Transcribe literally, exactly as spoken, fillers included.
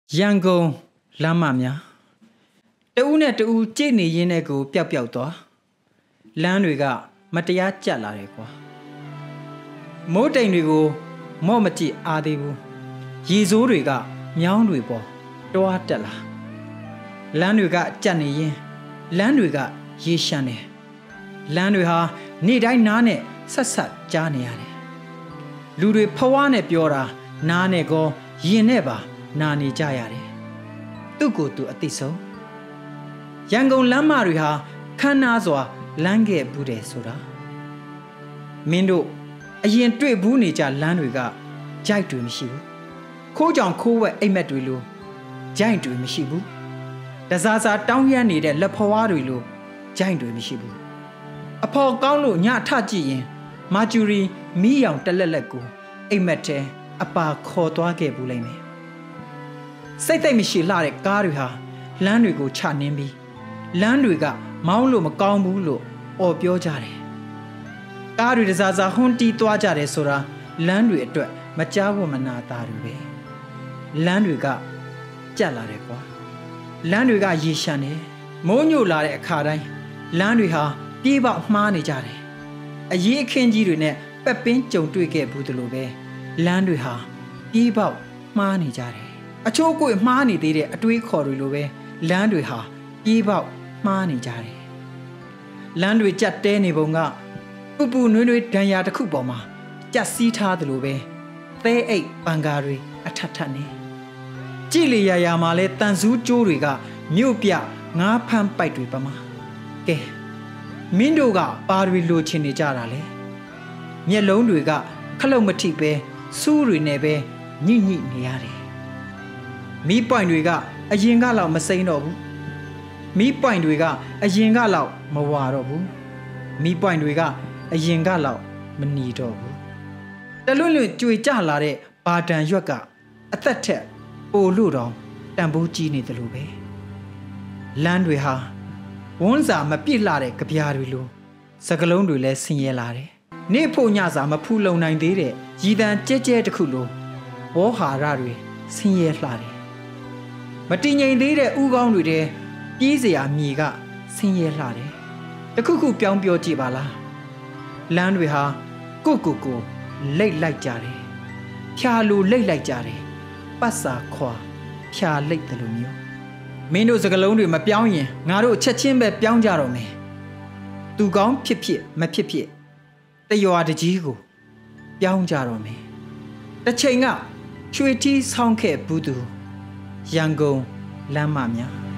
ရန်ကုန်လမ်းမများတဦးနဲ့တဦးကြိတ်နေရင်းနဲ့ကိုပျောက်ပျောက်သွားလမ်းတွေကမတရားကျက်လာတယ်ကွာမိုးတိမ်တွေကိုမော့မကြည့်အားသေးဘူးရေစိုးတွေကမြောင်းတွေပေါ်တွားတက်လာလမ်းတွေကကျက်နေရင်လမ်းတွေကရေရှမ်းတယ်လမ်းတွေဟာနေ့တိုင်းနားနဲ့ဆက်ဆက်ကြားနေရတယ်လူတွေဖွားနဲ့ပြောတာနားနဲ့ကောရင်နဲ့ပါနာနေကြရတယ်သူ့ကိုယ်သူအသိဆုံးရန်ကုန်လမ်းမတွေဟာခမ်းနားစွာလမ်းခဲ့ဘူးတယ်ဆိုတာမင်းတို့အရင်တွေ့ဘူးနေကြလမ်းတွေကကြိုက်တွေမရှိဘူးခိုးကြောင်ခိုးဝက်အိမ်မက်တွေလိုကြိုက်တွေမရှိဘူးတစားစားတောင်းရမ်းနေတဲ့လက်ဖွားတွေလိုကြိုက်တွေမရှိဘူးအဖော်ကောင်းလို့ညထကြည့်ရင်မာဂျူရီမီးရောင်တလက်လက်ကိုအိမ်မက်တဲအပါခေါ်သွားခဲ့ဘူးလိမ့်မယ်စိတ်သိမ့်မရှိလှတဲ့ကားတွေဟာလမ်းတွေကိုချနှင်းပြီးလမ်းတွေကမောင်းလို့မကောင်းဘူးလို့အော်ပြောကြတယ်ကားတွေတစားစားဟွန်းတီးသွားကြတယ်ဆိုတာလမ်းတွေအတွက်မကြားဖို့မနာတာတွေပဲလမ်းတွေကကြက်လာတယ်ကွာလမ်းတွေကရေရှမ်းတယ်မိုးညိုလာတဲ့အခါတိုင်းလမ်းတွေဟာပြေးပေါက်မှားနေကြတယ်အရေးအခင်းကြီးတွေနဲ့ပက်ပင်းကြုံတွေ့ခဲ့ဘူးတလို့ပဲလမ်းတွေဟာပြေးပေါက်မှားနေကြတယ်အချိုးကိုမှားနေသေးတဲ့အတွေးခေါ်တွေလိုပဲလမ်းတွေဟာပြေးပေါက်မှားနေကြတယ်လမ်းတွေကြက်တဲနေပုံကပူပူနွေးနွေးဒဏ်ရာတစ်ခုပေါ်မှာကြက်စီးထားသလိုပဲသဲအိတ်ပန်ကားတွေအထက်ထက်နေကြည်လီရရာမှာလဲတန်ဆူးကျိုးတွေကမြို့ပြငါးဖမ်းပိုက်တွေပမာကဲမင်းတို့ကပါတွေလိုချင်နေကြတာလေမျက်လုံးတွေကခလုတ်မထိပဲစူးတွေနဲ့ပဲညှိညှိနေရတယ်မီးပွိုင်တွေကအရင်ကလောက်မစိမ့်တော့ဘူးမီးပွိုင်တွေကအရင်ကလောက်မဝါတော့ဘူးမီးပွိုင်တွေကအရင်ကလောက်မနီတော့ဘူးတလွတ်လွတ်ကြွေကြလာတဲ့ဘာတန်ရွက်ကအသက်ထက်ပိုလို့တော့တန်ဖိုးကြီးနေတယ်လို့ပဲလမ်းတွေဟာဝန်းစာမပြည့်လာတဲ့ကြပြားတွေလိုစကလုံးတွေလည်းဆင်းရဲလာတယ်နေဖို့ညစာမဖူးလုံနိုင်သေးတဲ့ရည်တန်ကြဲကြဲတစ်ခုလိုဘောဟာရတွေဆင်းရဲလှတယ်မတည်ငြိမ်သေးတဲ့ဥကောင်းတွေတဲ့ပြေးစရာမြေကဆင်းရဲလှတယ်တခုခုပြောင်းပြောကြည့်ပါလားလမ်းတွေဟာကိုကိုကိုလိတ်လိုက်ကြတယ်ဖြာလိုလိတ်လိုက်ကြတယ်ပတ်စာခွာဖြာလိတ်တယ်လို့မျိုးမင်းတို့စကလုံးတွေမပြောင်းရင်ငါတို့ချက်ချင်းပဲပြောင်းကြတော့မယ်သူကောင်းဖြစ်ဖြစ်မဖြစ်ဖြစ်တရွာတကြီးကိုပြောင်းကြတော့မယ်တစ်ချိန်ကချွေထီးဆောင်းခဲ့ဘူးသူရန်ကုန်လမ်းမများ